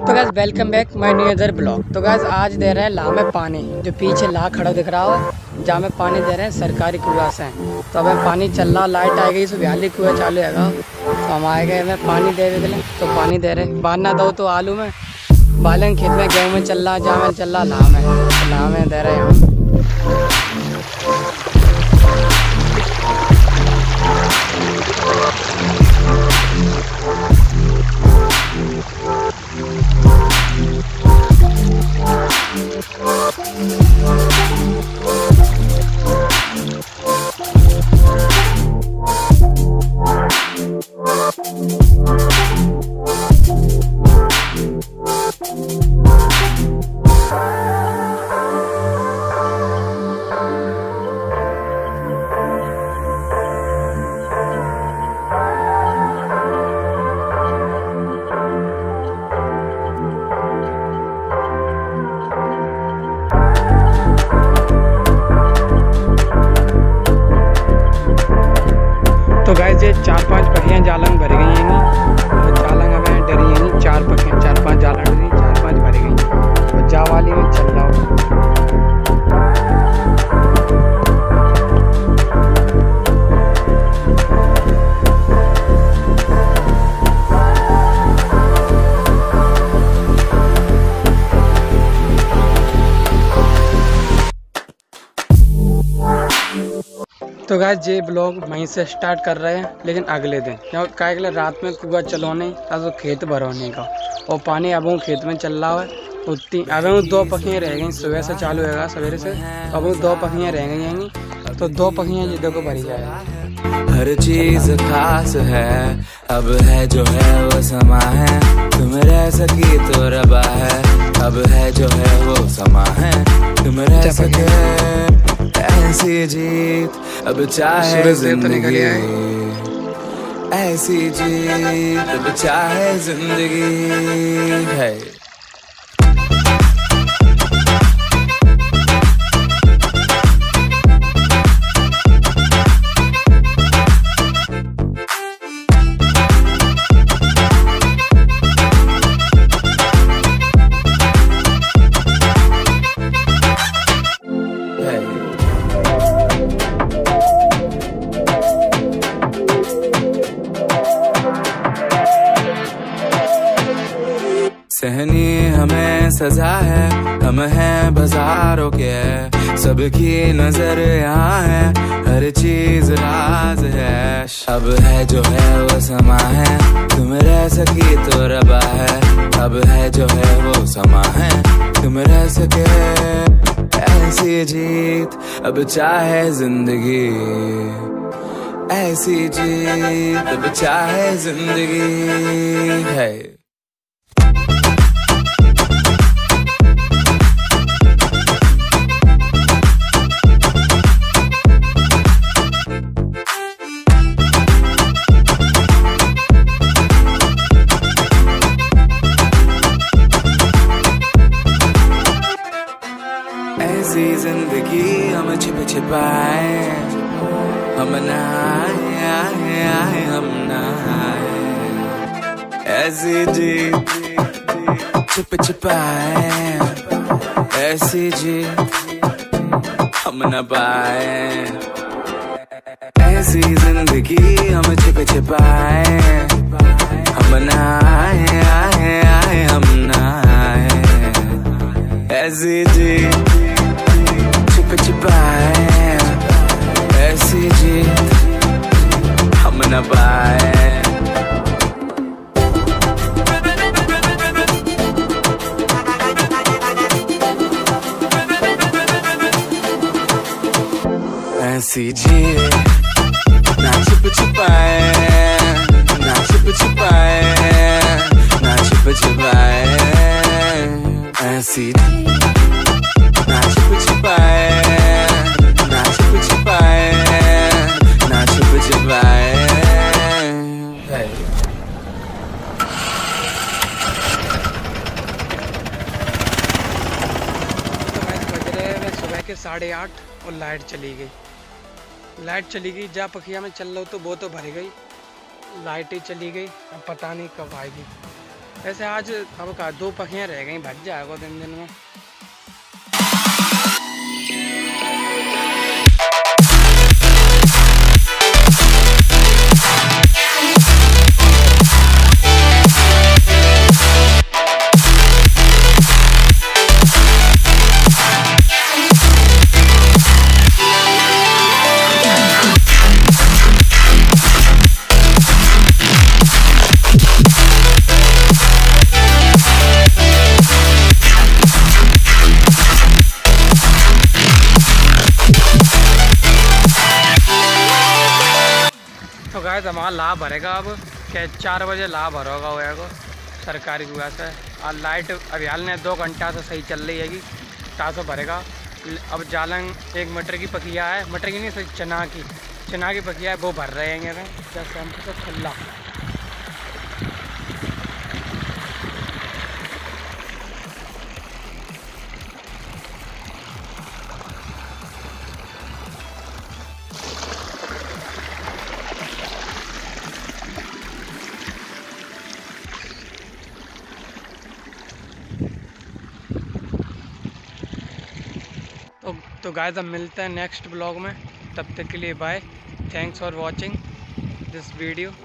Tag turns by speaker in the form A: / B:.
A: तो guys welcome back my new other blog. तो guys आज दे रहे हैं ला में पानी, जो पीछे ला खड़ा दिख रहा हो जहाँ में पानी दे रहे हैं सरकारी कुआं से। तो अब पानी चल रहा, लाइट आ गई, सुबह वाली कुआं चालू है। तो हम आए गए हमें पानी दे के लिए, तो पानी दे रहे। बांध ना दो तो आलू में बालन, खेत में गेहूँ में चल रहा, जहाँ में चल रहा ला में दे रहे हैं। तो गाइस ये 4-5 पखियाँ जालंग भर गई हैं, तो जालंग हमें डरी हैं। 4 पखियाँ 4-5 जालंग डरी, 4-5 भर गई, तो जा वाली में चल रहा हो। तो गाइस ये ब्लॉग वहीं से स्टार्ट कर रहे हैं, लेकिन अगले दिन क्या अगले रात में कुआं चलाने तो खेत भरवाने का, और पानी अब खेत में चल रहा है। उतनी अब 2 पखियाँ रह गई, सुबह से चालू होगा सवेरे से, तो अब 2 पखियाँ रह गई हैं। तो 2 पखियाँ जिद्दों को भरी जाए।
B: हर चीज खास है, अब है जो है वो समा है, तुम रह सकी तो रबा है। अब है जो है वो समा है, तुम रह सके ऐसी जीत। अब चाहे जिंदगी ऐसी जीत, अब चाहे जिंदगी है। सहनी हमें सजा है, हम हैं बाजारों के, सबकी नजर यहाँ है, हर चीज राज है। अब है जो है वो समा है, तुम रह सकी तो रबा है। अब है जो है वो समा है, तुम रह सके ऐसी जीत। अब चाहे जिंदगी ऐसी जीत, अब चाहे जिंदगी है। ऐसी जिंदगी हम छिप छिपाए, हम नहाए हम नहाए। ऐसी जी छिप छिपाए, ऐसी जी हम न पाए। ऐसी जिंदगी हम छिप छिपाए, हम नहाए हम नहाए। ऐसी जी छिप छिपाए, ऐसी जीत हम न पाए। ऐसी जीत ना छिप छिपाए, ना छिप छिपाए, ना छिप छिपाए। ऐसी ना छिप छिपाए, ना छिप छिपाए, ना छिप छिपाए।
A: तो मैं बज रहे हैं सुबह के 8:30 और लाइट चली गई। लाइट चली गई, जा पखिया में चल रहा तो वो तो भर गई, लाइट ही चली गई, अब पता नहीं कब आएगी। वैसे आज अब का 2 पखियाँ रह गई, भज जाएगा 3 दिन में। तो गाइस हमारा लाभ भरेगा अब क्या 4 बजे लाभ भरोगा होगा सरकारी की वजह से। और लाइट अभियान ने 2 घंटा से सही चल रही हैगी, तासो भरेगा। अब जालंग 1 मीटर की पकिया है, मटर की नहीं सही चना की पकिया है, वो भर रहे हैं जैसे हमको तो खुला। तो गाइस अब मिलते हैं नेक्स्ट ब्लॉग में, तब तक के लिए bye. Thanks for watching this video.